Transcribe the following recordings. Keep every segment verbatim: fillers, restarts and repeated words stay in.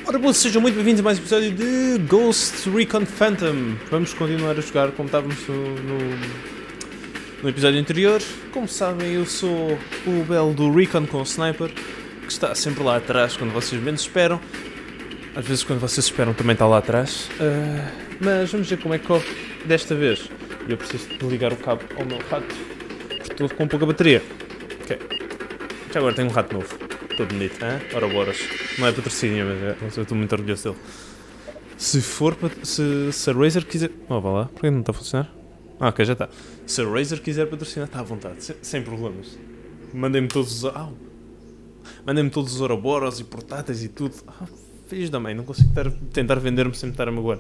Ora bom, sejam muito bem-vindos a mais um episódio de Ghost Recon Phantom. Vamos continuar a jogar como estávamos no, no, no episódio anterior. Como sabem, eu sou o belo do Recon com o Sniper, que está sempre lá atrás quando vocês menos esperam. Às vezes quando vocês esperam também está lá atrás. Uh, mas vamos ver como é que corre desta vez. Eu preciso de ligar o cabo ao meu rato, porque estou com pouca bateria. Ok. Já agora tenho um rato novo. Todo bonito, hein? Ora boras. Não é patrocínio, mas é, eu estou muito orgulhoso dele. Se for para... Se, se a Razer quiser... Oh, vá lá. Porquê não está a funcionar? Ah, ok, já está. Se a Razer quiser patrocinar, está à vontade. Sem, sem problemas. Mandem-me todos os... Ah, mandem-me todos os Ouroboros e portáteis e tudo. Ah, filhos da mãe. Não consigo tar, tentar vender-me sem me estar a magoar.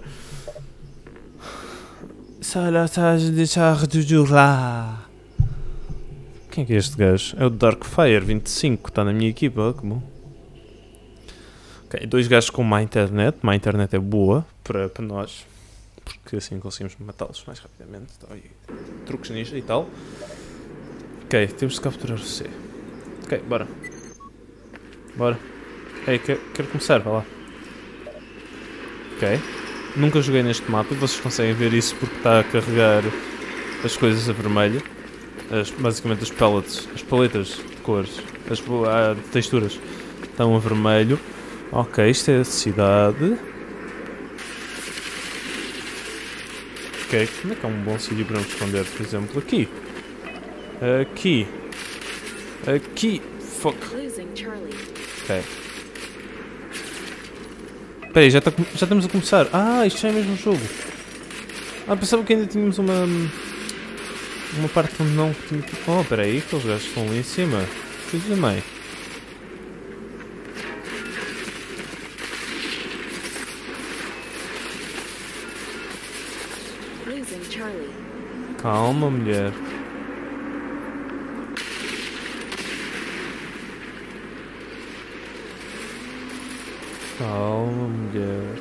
Quem é que é este gajo? É o Darkfire vinte e cinco, está na minha equipa, que bom. Ok, dois gajos com má internet, má internet é boa para, para nós, porque assim conseguimos matá-los mais rapidamente. Então, aí, truques ninja e tal. Ok, temos de capturar o C. Ok, bora. Bora. Ei, quero, quero começar, vá lá. Ok. Nunca joguei neste mapa, vocês conseguem ver isso porque está a carregar as coisas a vermelho. As, basicamente as paletes, as paletas de cores, as ah, de texturas estão a vermelho. Ok, isto é a cidade. Ok, como é que é um bom sítio para me esconder? Por exemplo, aqui. Aqui. Aqui. Fuck. Ok. Espera aí, já, tá, já estamos a começar. Ah, isto já é mesmo um jogo. Ah, pensava que ainda tínhamos uma... Uma parte onde não... Oh, espera aí, aqueles gajos estão ali em cima. Filhos da mãe. Calma, mulher. Calma, mulher.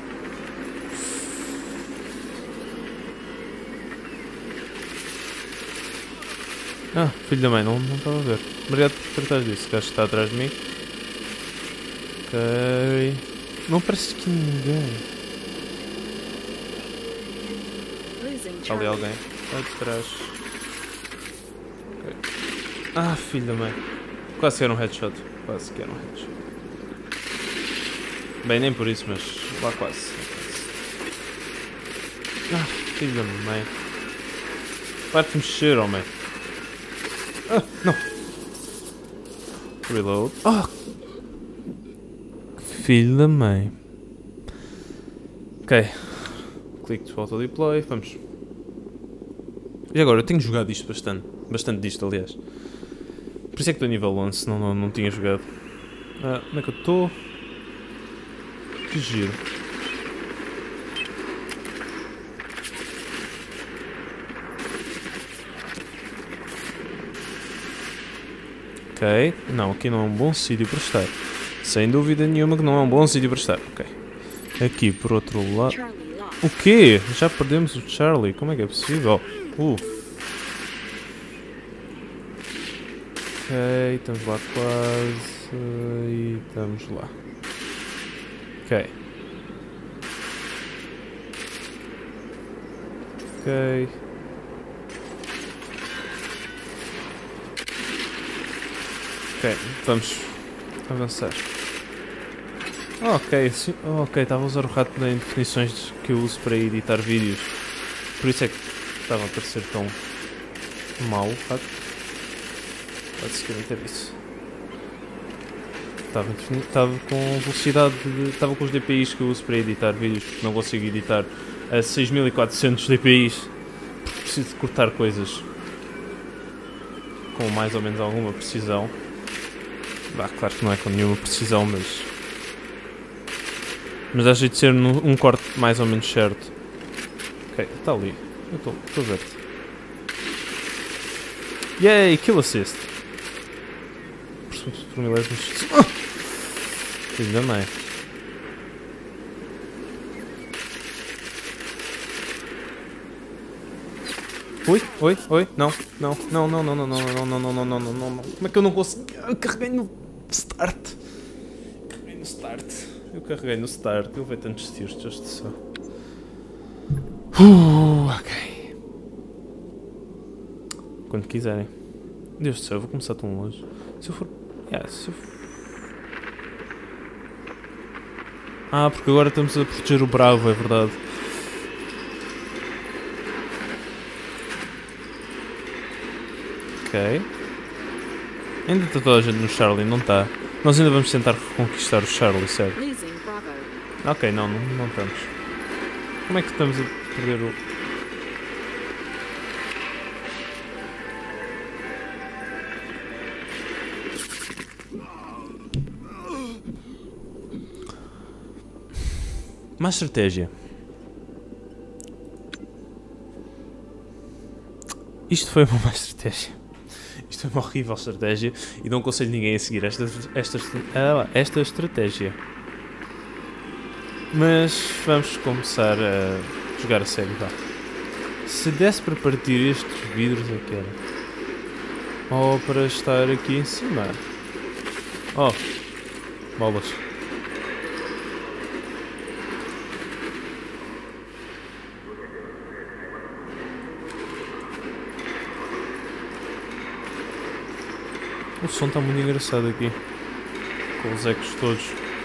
Ah, filho da mãe, não não estava a ver. Obrigado por tratar disso. O gajo está atrás de mim. Ok. Não parece que ninguém. Está ali alguém. Lá de trás. Okay. Ah, filho da mãe. Quase que era um headshot. Quase que era um headshot. Bem, nem por isso, mas lá quase. Ah, filho da mãe. Para-te mexer, homem. Ah, não. Reload. Oh. Filho da mãe. Ok. Clique de volta deploy. Vamos. E agora, eu tenho jogado isto bastante. Bastante disto, aliás. Por isso é que estou a nível onze, senão não, não tinha jogado. Ah, como é que eu estou? Que giro. Ok, não, aqui não é um bom sítio para estar. Sem dúvida nenhuma que não é um bom sítio para estar. Ok. Aqui por outro lado. O quê? Já perdemos o Charlie. Como é que é possível? Uh. Ok, estamos lá quase. E estamos lá. Ok. Ok. Ok, vamos avançar. Oh, ok, sim, oh, ok, estava a usar o rato em definições que eu uso para editar vídeos. Por isso é que estava a parecer tão mau o rato. Basicamente é isso. Estava, estava com velocidade, de, estava com os D P Is que eu uso para editar vídeos, porque não consigo editar a seis mil e quatrocentos D P Is. Porque preciso de cortar coisas com mais ou menos alguma precisão. Ah, claro que não é com nenhuma precisão, mas... Mas há jeito de ser um, um corte mais ou menos certo. Ok, está ali. Eu estou a ver-te. Yay, kill assist. Por, por milésimos... Ah! Filho da mãe. Oi, oi, oi, não, não, não, não, não, não, não, não, não, não, não, não, não, não, não. Como é que eu não consegui? Eu carreguei no start. Carreguei no start. Eu carreguei no start, eu vejo tantos tiros este só. Uh, ok. Quando quiserem. Deus do céu, eu vou começar tão longe. Se eu for... Yeah, se eu for... Ah, porque agora estamos a proteger o Bravo, é verdade. Ok. Ainda está toda a gente no Charlie, não está? Nós ainda vamos tentar reconquistar o Charlie, certo? Ok, não, não, não estamos. Como é que estamos a perder o... Má estratégia. Isto foi uma má estratégia. Isto foi uma horrível estratégia e não aconselho ninguém a seguir esta, esta, esta estratégia. Mas vamos começar a jogar a sério, vá. Se desse para partir estes vidros é que era. Ou para estar aqui em cima. Oh, bolas. O som está muito engraçado aqui. Com os ecos todos.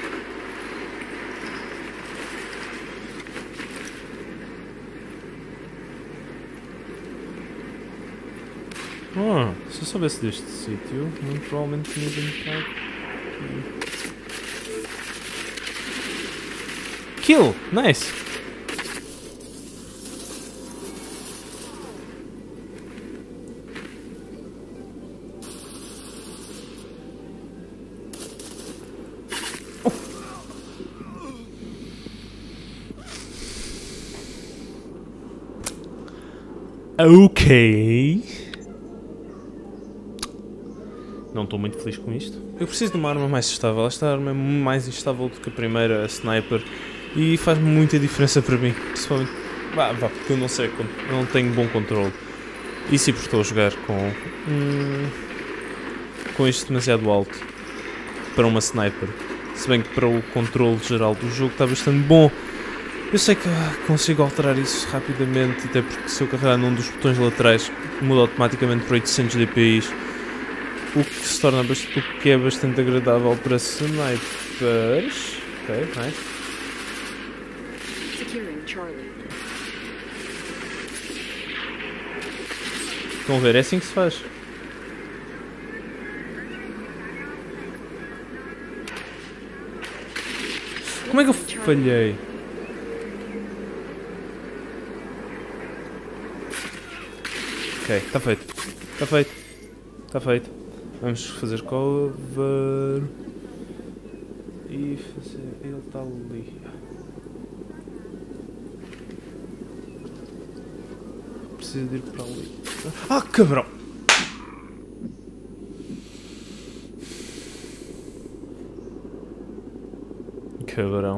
Ah, se eu soubesse deste sítio, muito provavelmente tinha vindo para aqui. Kill! Nice! Ok. Não estou muito feliz com isto. Eu preciso de uma arma mais estável. Esta arma é mais instável do que a primeira, a sniper. E faz muita diferença para mim. Principalmente. Vá, vá, porque eu não sei, eu não tenho bom controle. E sim, porque estou a jogar com. Hum, com isto demasiado alto. Para uma sniper. Se bem que para o controle geral do jogo está bastante bom. Eu sei que consigo alterar isso rapidamente, até porque se eu carregar num dos botões laterais muda automaticamente para oitocentos D P I, o que se torna bastante, o que é bastante agradável para snipers. Ok, nice. Estão a ver, é assim que se faz. Como é que eu falhei? Ok, está feito. Está feito. Está feito. Vamos fazer cover. E fazer... Ele está ali. Preciso de ir para ali. Ah, cabrão! Cabrão.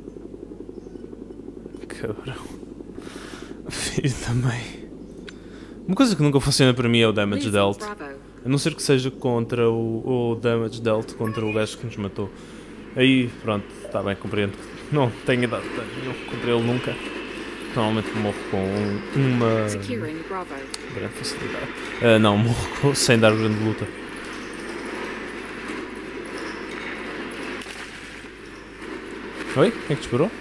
Cabrão. Filho também. Uma coisa que nunca funciona para mim é o damage dealt. A não ser que seja contra o, o damage dealt contra o gajo que nos matou. Aí, pronto, está bem, compreendo. Não tenho idade nenhuma contra ele nunca. Normalmente morro com uma grande facilidade. Uh, não, morro com, sem dar grande luta. Oi? Quem é que disparou?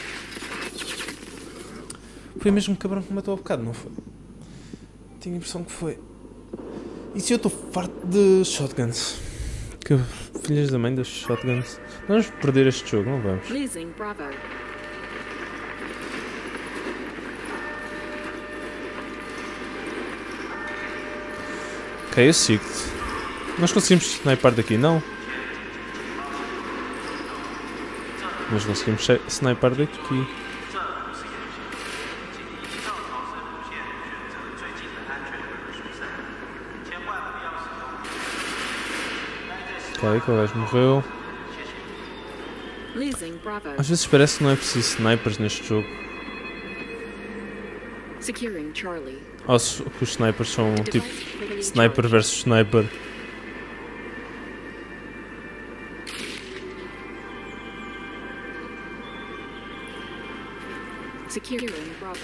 Foi mesmo o cabrão que me matou há bocado, não foi? Tenho a impressão que foi. E se eu estou farto de shotguns? Que filhas da mãe das shotguns. Nós vamos perder este jogo, não vamos? Ok, eu sigo-te. Nós conseguimos sniper daqui, não? Nós conseguimos sniper daqui. Ok, que o gajo morreu. Às vezes parece que não é preciso snipers neste jogo. Ou se, que os snipers são tipo sniper versus sniper. Securing Bravo.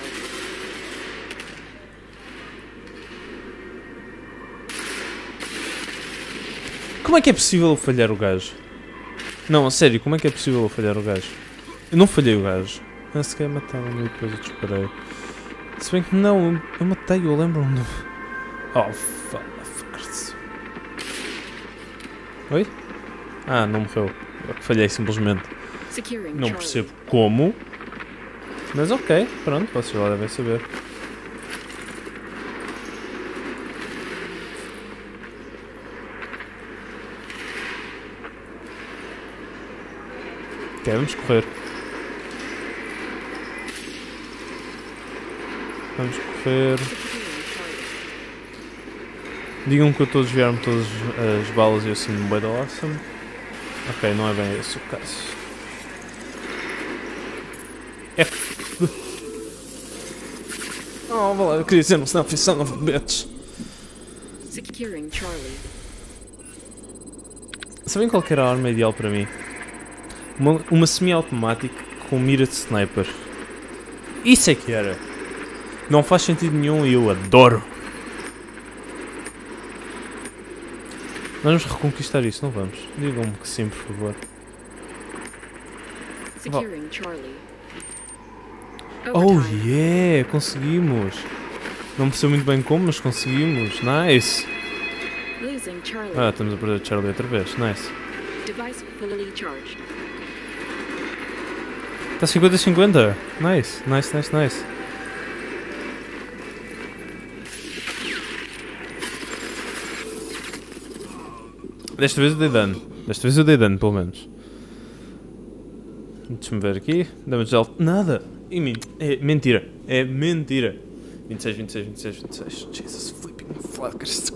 Como é que é possível falhar o gajo? Não, a sério, como é que é possível falhar o gajo? Eu não falhei o gajo. Eu se calhar matava-me e depois eu disparei. Se bem que não, eu, eu matei, eu lembro-me do... Oh, fuckers. Oi? Ah, não morreu. Eu falhei simplesmente. Não percebo como. Mas ok, pronto, vocês lá devem saber. Ok, vamos correr. Vamos correr. Digam que eu estou a desviar-me todas as balas e eu sinto-me bué da awesome. Ok, não é bem esse o caso. F. Oh, vá lá, eu queria dizer um snap son of a bitch. Securing Charlie. Sabem qual que era a arma ideal para mim? Uma, uma semi-automática com mira de sniper. Isso é que era. Não faz sentido nenhum e eu adoro. Nós vamos reconquistar isso, não vamos? Digam-me que sim, por favor. Securing Charlie. Oh yeah, conseguimos. Não percebo muito bem como, mas conseguimos. Nice. Losing Charlie. Ah, estamos a perder Charlie outra vez. Nice. Device fully charged. Está cinquenta a cinquenta. Nice, nice, nice, nice. Desta vez eu dei dano. Desta vez eu dei dano, pelo menos. Deixa-me ver aqui. Damage alto. Nada. E men é mentira. É mentira. vinte e seis, vinte e seis, vinte e seis, vinte e seis. Jesus flipping fuckers.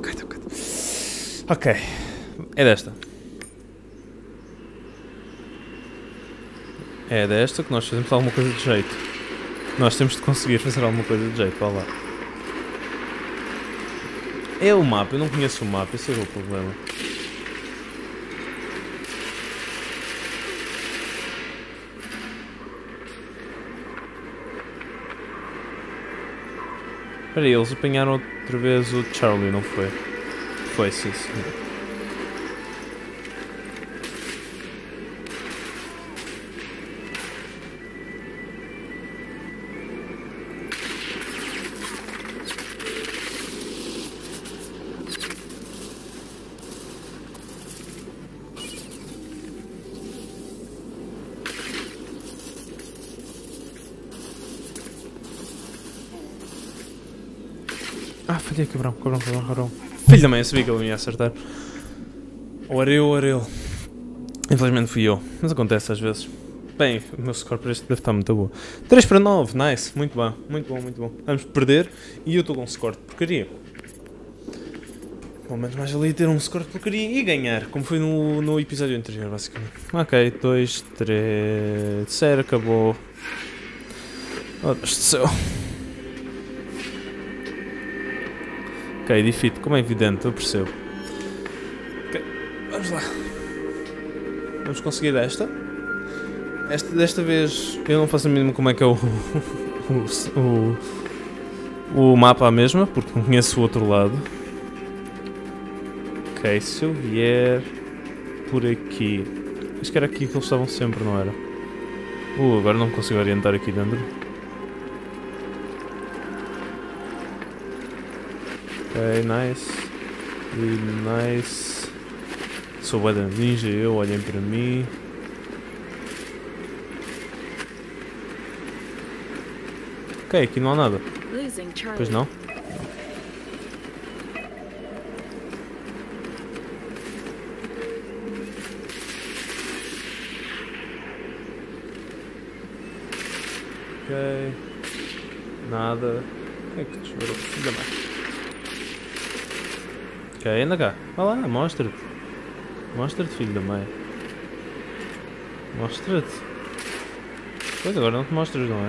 Ok. É desta. É desta que nós fazemos alguma coisa de jeito. Nós temos de conseguir fazer alguma coisa de jeito. Vá lá. É o mapa. Eu não conheço o mapa. Esse é o problema. Espera aí, eles apanharam outra vez o Charlie, não foi? Foi, sim, sim. Ah, falhei, cabrão, cabrão, cabrão, cabrão. Filho da mãe, eu sabia que ele me ia acertar. Ou era eu, ou era ele. Infelizmente fui eu, mas acontece às vezes. Bem, o meu score para este deve estar muito bom. três para nove, nice, muito bom, muito bom, muito bom. Vamos perder e eu estou com um score de porcaria. Pelo menos mais ali ter um score de porcaria e ganhar, como foi no, no episódio anterior, basicamente. Ok, dois, três, zero, acabou. Oh, Deus do céu. Ok, defeat, como é evidente, eu percebo. Ok, vamos lá. Vamos conseguir esta. Esta desta vez eu não faço a mínima como é que é o, o, o, o mapa a mesma, porque não conheço o outro lado. Ok, se eu vier por aqui. Acho que era aqui que eles estavam sempre, não era? Uh, agora não consigo orientar aqui dentro. Ok, nice. Really nice. Sou bué da ninja, eu, olhem para mim. Ok, aqui não há nada. Pois não? Ok. Nada. O que é que te esperou? Ainda mais. Ok, anda cá. Vai lá, mostra-te. Mostra-te, filho da mãe. Mostra-te. Pois agora não te mostras, não é?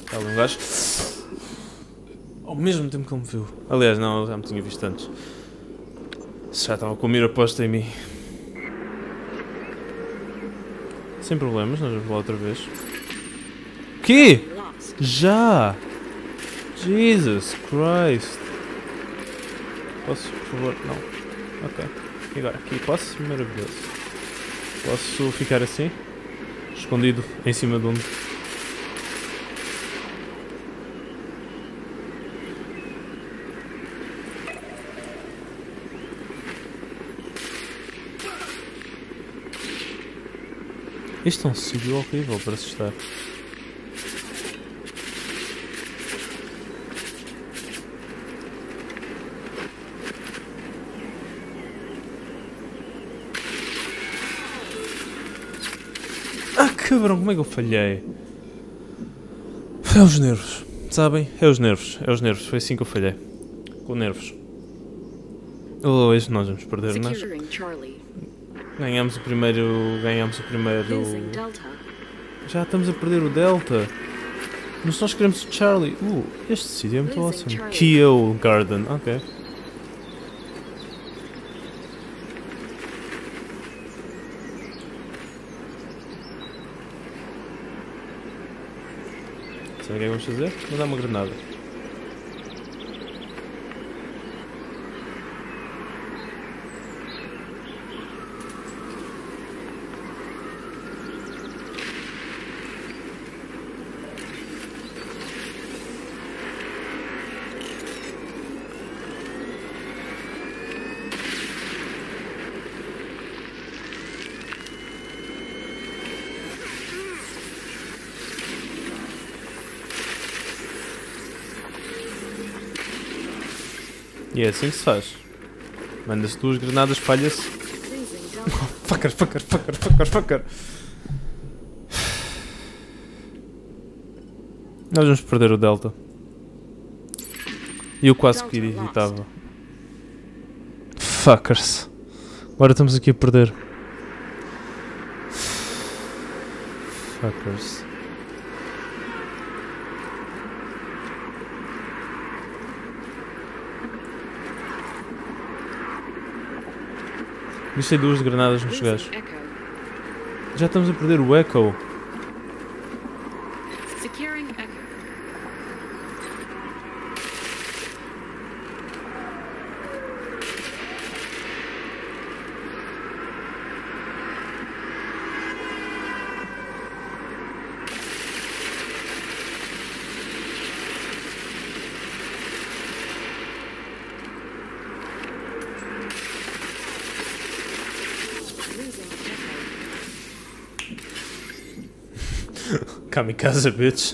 Está ali um gajo. Ao mesmo tempo que ele me viu. Aliás, não, ele já me tinha visto antes. Já estava com a mira posta em mim. Sem problemas, nós vamos lá outra vez. O quê? Lost. Já! Jesus Christ! Posso, por favor? Não. Ok. E agora, aqui posso? Maravilhoso. Posso ficar assim? Escondido em cima de um... Este é um sítio horrível para se estar. Ah, cabrão, como é que eu falhei? É os nervos, sabem? É os nervos, é os nervos, foi assim que eu falhei. Com nervos. Hoje nós vamos perder, nós Securing Charlie. ganhamos o primeiro. Ganhamos o primeiro. Losing Delta. Já estamos a perder o Delta. Mas nós queremos o Charlie. Uh, este sítio é muito Losing awesome. Charlie. Kyo Garden, ok. Sabe o que é que vamos fazer? Vou dar uma granada. E é assim que se faz. Manda-se duas granadas, falha-se. Losing Delta. Fucker, fucker, fucker, fucker, fucker. Nós vamos perder o Delta. E eu quase que Delta irritava. Fuckers. Agora estamos aqui a perder. Fuckers. Deixei duas granadas nos gajos. Losing Echo. Já estamos a perder o Echo. Securing Echo. Losing Echo. Kamikaze, bitch.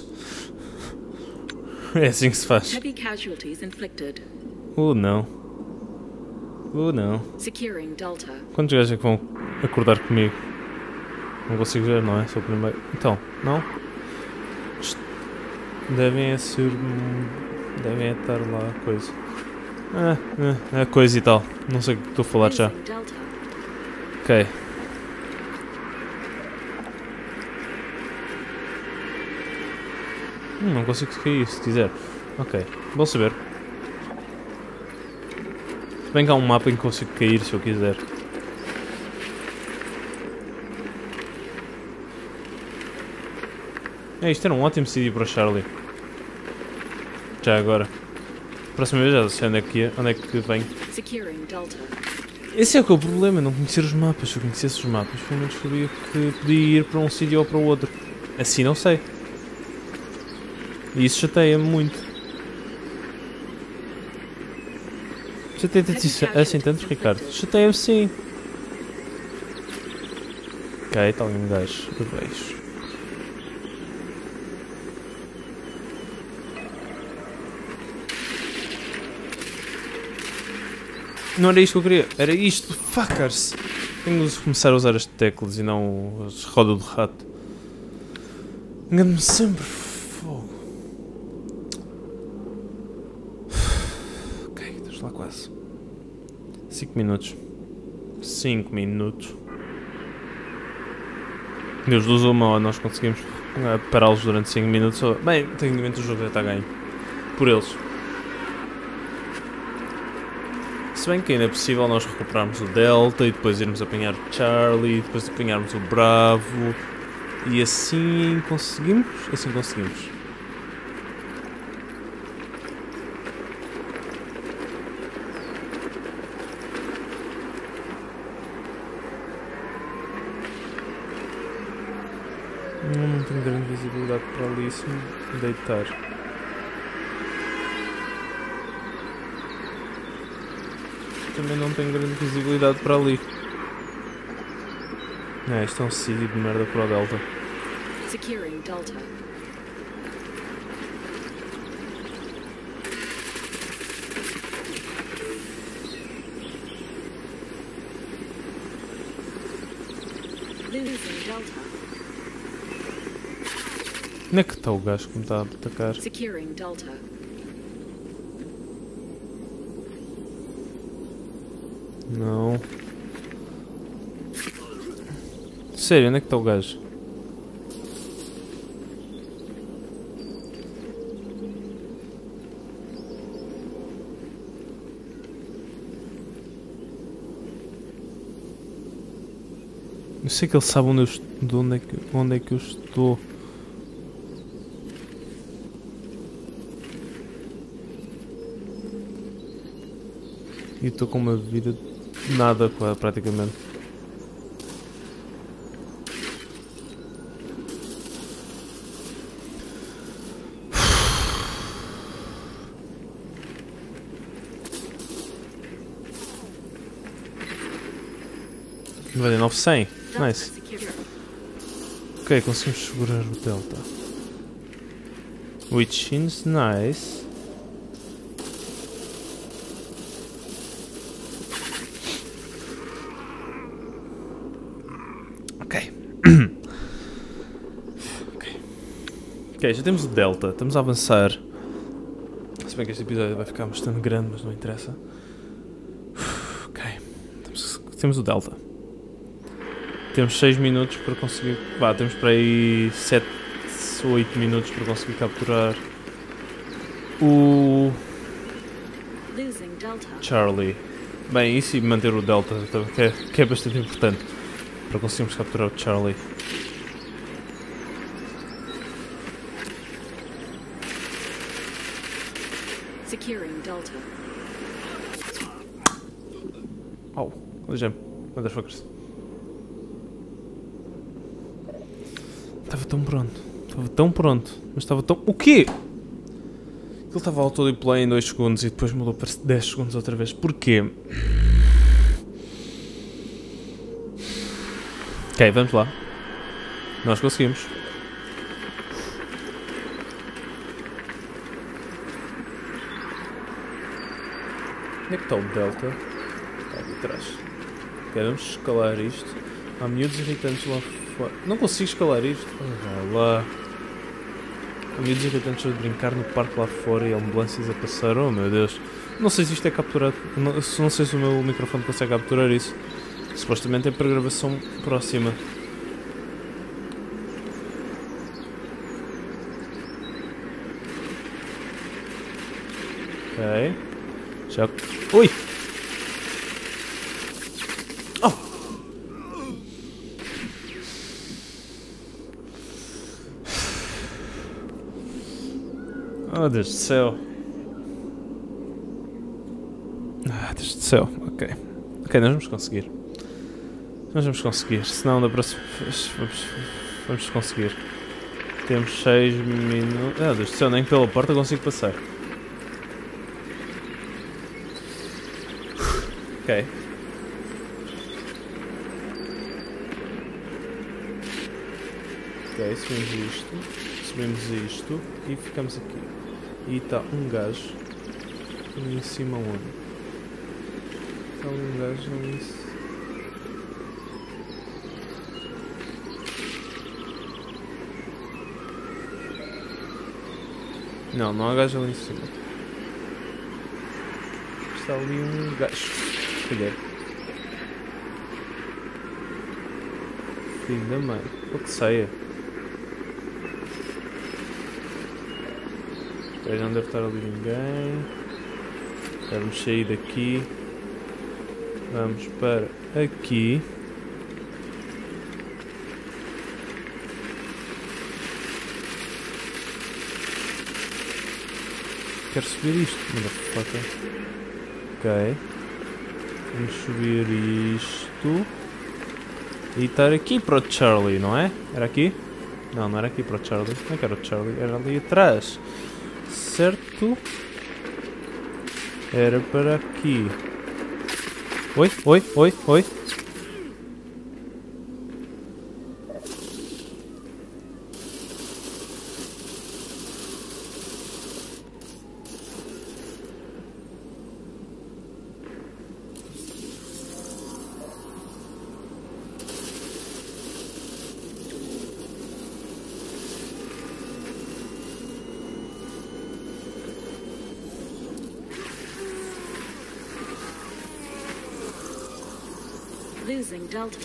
É assim que se faz. Heavy casualties inflicted. Uh, não. Uh, não. Securing Delta. Quantos gajos é que vão acordar comigo? Não consigo ver, não é? Sou o primeiro. Então, não? Tch, devem é ser. Devem é estar lá a coisa. Ah, ah, a coisa e tal. Não sei o que estou a falar já. Losing Delta. Ok. Hum, não consigo cair se quiser. Ok, bom saber. Se bem que há um mapa em que consigo cair se eu quiser. É, isto era um ótimo sítio para o Charlie. Já agora. Próxima vez já sei onde é que é, onde é que vem. Securing Delta. Esse é o que é o problema, não conhecer os mapas. Se eu conhecesse os mapas, pelo menos sabia que podia ir para um sítio ou para o outro. Assim não sei. E isso chateia-me muito. Chateia-te assim, assim tanto, Ricardo? Chateia-me sim. Ok, está ali um gajo. Eu vejo. Não era isto que eu queria, era isto, fuckers! Tenho de começar a usar as teclas e não as rodas do rato. Engano-me sempre. Fogo. Ok, estamos lá quase. cinco minutos. cinco minutos. Deus dos uma, ou nós conseguimos uh, pará-los durante cinco minutos. Ou... Bem, tecnicamente o jogo já está ganho. Por eles. Se bem que ainda é possível nós recuperarmos o Delta e depois irmos apanhar o Charlie, e depois apanharmos o Bravo. E assim conseguimos? Assim conseguimos. Não, não tenho grande visibilidade para ali se me deitar. Também não tenho grande visibilidade para ali. É, isto é um sítio de merda para o Delta. Securing Delta. Losing Delta. Onde é que está o gajo que me está a atacar? Securing Delta. Não. Sério, onde é que está o gajo? Eu sei que ele sabe onde eu estou, onde é que, onde é que eu estou. E estou com uma vida de nada, praticamente. noventa e nove, cem. Nice. Ok, conseguimos segurar o Delta. Which is nice. Ok. Ok. Ok, já temos o Delta. Estamos a avançar. Se bem que este episódio vai ficar bastante grande, mas não interessa. Ok. Temos, temos o Delta. Temos seis minutos para conseguir... Vá, temos para aí sete ou oito minutos para conseguir capturar o Charlie. Bem, isso e manter o Delta, que é, que é bastante importante para conseguirmos capturar o Charlie. Securing Delta. Oh, alejei-me. Motherfuckers. Estava tão pronto. Estava tão pronto. Mas estava tão... O quê? Ele estava auto-deploy em dois segundos e depois mudou para dez segundos outra vez. Porquê? Ok, vamos lá. Nós conseguimos. Onde é que está o Delta? Está ali atrás. Ok, vamos escalar isto. Há miúdos irritantes lá fora. Não consigo escalar isto. Oh, lá. Há miúdos irritantes a brincar no parque lá fora e ambulâncias a passar. Oh meu Deus. Não sei se isto é capturado. Não, não sei se o meu microfone consegue capturar isso. Supostamente é para gravação próxima. Ok. Já... Ui! Oh! Oh, Deus do céu. Ah, Deus do céu. Ok. Ok, nós vamos conseguir. Nós vamos conseguir. Senão da próxima... Vamos, vamos conseguir. Temos seis minutos... Ah, Deus do céu, nem pela porta consigo passar. Ok. Ok, subimos isto. Subimos isto e ficamos aqui. E está um gajo ali em cima onde? Está um gajo ali em cima. Não, não há gajo ali em cima. Está ali um gajo. Filha. Filho da mãe. Ou que saia. Ok, não deve estar ali ninguém. Vamos sair daqui. Vamos para aqui. Quero subir isto, motherfucker. Ok. Vamos subir isto. E estar aqui para o Charlie, não é? Era aqui? Não, não era aqui para o Charlie. Não é que era o Charlie, era ali atrás. Certo? Era para aqui. Oi, oi, oi, oi. Losing Delta.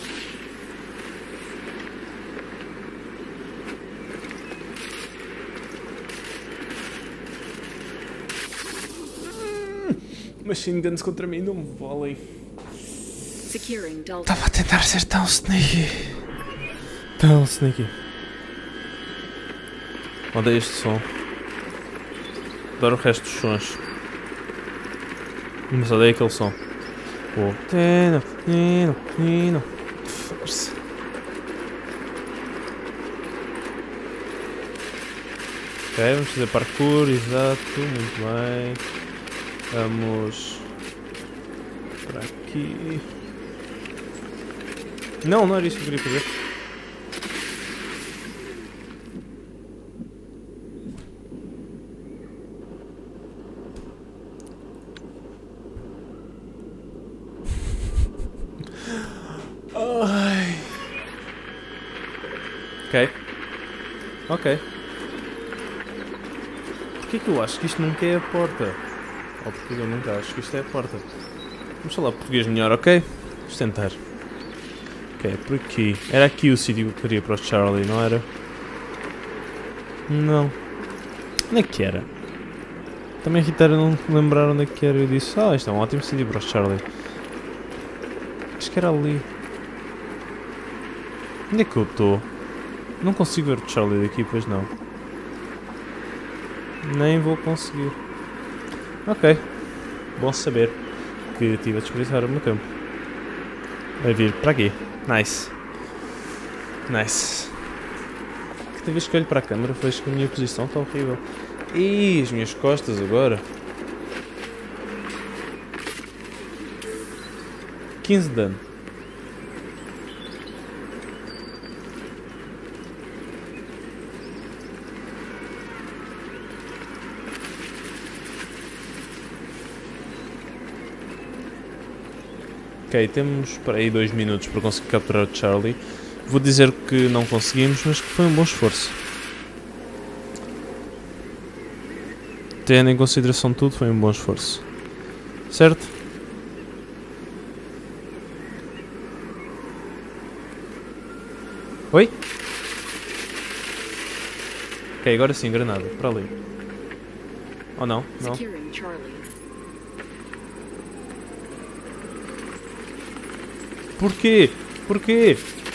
Machine guns contra mim não me valem. Securing Delta. Estava a tentar ser tão sneaky. Tão sneaky. Odeio este som. Adoro o resto dos sons. Mas odeio aquele som. Oh. Tino, Nino, Nino. Força. Ok, vamos fazer parkour, exato, muito bem. Vamos para aqui. Não, não era isso que eu queria fazer. Ai. Ok. Ok. Porquê que eu acho que isto nunca é a porta? Ou porque eu nunca acho que isto é a porta? Vamos falar português melhor, ok? Vamos tentar. Ok, por aqui. Era aqui o sítio que eu queria para o Charlie, não era? Não. Onde é que era? Também a Rita não lembraram onde é que era. Eu disse, ah, isto é um ótimo sítio para o Charlie. Acho que era ali. Onde é que eu estou? Não consigo ver o Charlie daqui, pois não. Nem vou conseguir. Ok. Bom saber que estive a desperdiçar o meu tempo. Vai vir para aqui. Nice. Nice. Cada vez que olho para a câmera vejo que a minha posição está horrível. E as minhas costas agora. quinze de dano. Ok, temos para aí dois minutos para conseguir capturar o Charlie. Vou dizer que não conseguimos, mas que foi um bom esforço. Tendo em consideração tudo, foi um bom esforço. Certo? Oi? Ok, agora sim, granada. Para ali. Ou não? Não. Securing Charlie. Porquê? Porquê?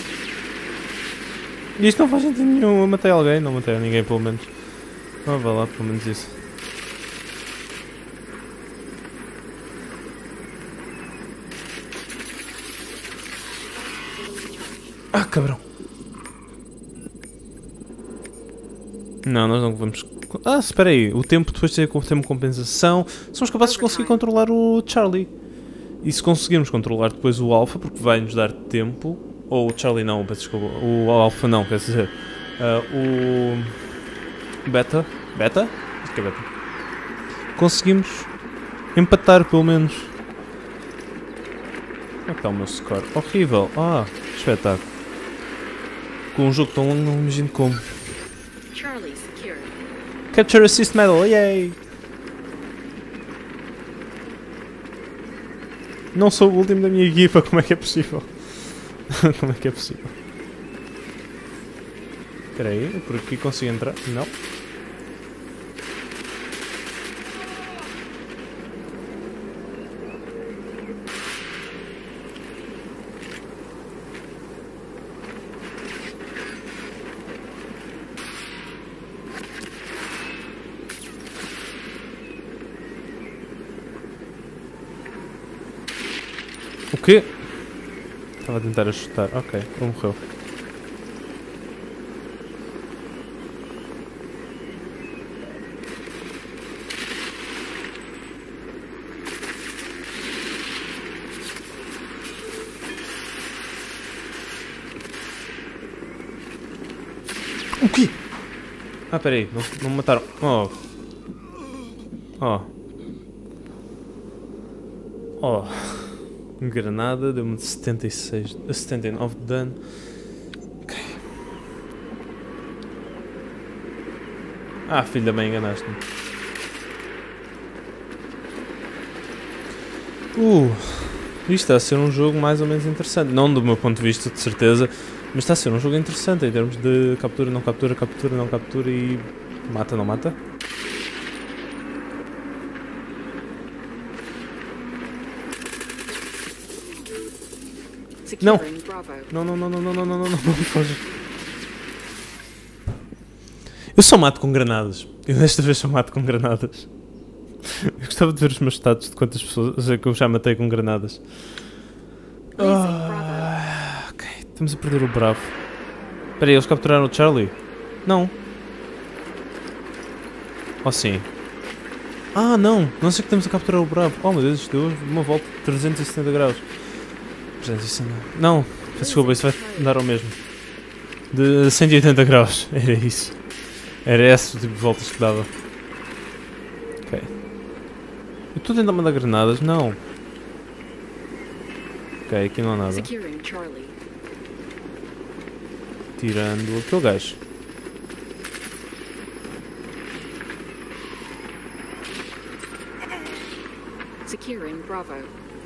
Isto não faz sentido nenhum. Eu matei alguém, não matei ninguém pelo menos. Ah, vai lá, pelo menos isso. Ah, cabrão. Não, nós não vamos... Ah, espera aí. O tempo depois de ter uma compensação. Somos capazes de conseguir controlar o Charlie. E se conseguirmos controlar depois o Alpha, porque vai nos dar tempo, ou o Charlie não, peço desculpa, o Alpha não, quer dizer, uh, o Beta, Beta? Acho que é Beta. Conseguimos empatar pelo menos. Como é que está o meu score? Horrível, ah, espetáculo. Com um jogo tão longo não imagino como. Charlie secured. Capture Assist Medal, yay! Não sou o último da minha equipa, como é que é possível? Como é que é possível? Espera aí, por aqui consigo entrar? Não. O quê? Estava a tentar chutar. Ok, ele morreu. O quê? Ah, peraí, não, não me mataram. Oh. Oh. Oh. Granada, deu-me setenta e seis, setenta e nove de dano. Ok. Ah, filho da mãe, enganaste-me. Uh, isto está a ser um jogo mais ou menos interessante. Não do meu ponto de vista, de certeza, mas está a ser um jogo interessante em termos de captura, não captura, captura, não captura e mata, não mata. Não. Não, não, não, não, não, não, não, não, não, não, foge. Eu só mato com granadas. Eu desta vez só mato com granadas. Eu gostava de ver os meus status de quantas pessoas que eu já matei com granadas. Ah, ok, estamos a perder o Bravo. Espera aí, eles capturaram o Charlie? Não. Oh sim. Ah não, não sei que estamos a capturar o Bravo. Oh meu Deus, isto deu uma volta de trezentos e setenta graus. trezentos e sessenta. Não, desculpa, isso vai dar ao mesmo. De cento e oitenta graus, era isso. Era esse o tipo de voltas que dava. Ok. Eu estou a tentar mandar granadas? Não. Ok, aqui não há nada. Tirando aquele gajo. Securing Bravo.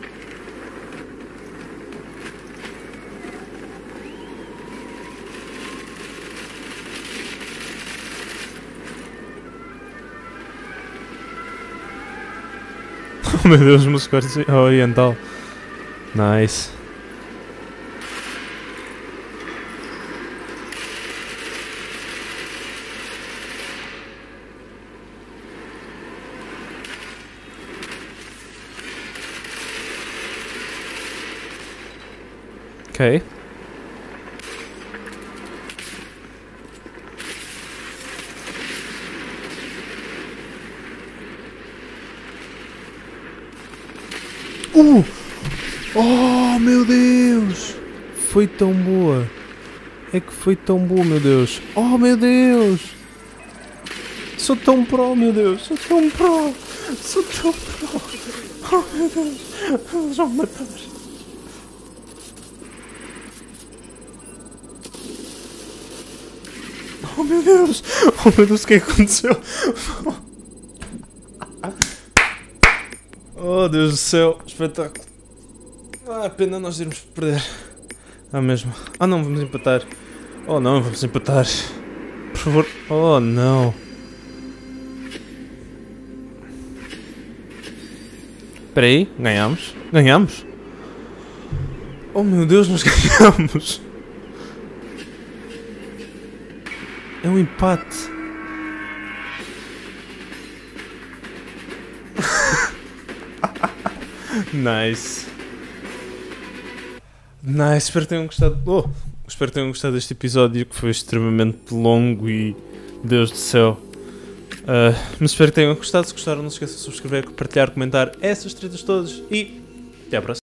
Oh meu Deus, uma score oriental. Nice. Ok. Uh! Oh meu Deus! Foi tão boa! É que foi tão boa, meu Deus! Oh meu Deus! Sou tão pro, meu Deus! Sou tão pro! Sou tão pro! Oh meu Deus! Eles vão me matar! Oh meu Deus! Oh meu Deus, o que é que aconteceu? Oh Deus do céu, espetáculo. Ah, pena nós irmos perder. Ah mesmo. Ah não, vamos empatar. Oh não, vamos empatar. Por favor. Oh não. Espera aí, ganhamos? Ganhamos? Oh meu Deus, nós ganhamos. É um empate. Nice. Nice, espero que tenham gostado. Oh, espero que tenham gostado deste episódio que foi extremamente longo e Deus do céu. Uh, mas espero que tenham gostado. Se gostaram, não se esqueçam de subscrever, partilhar, comentar essas tretas todas e até à próxima.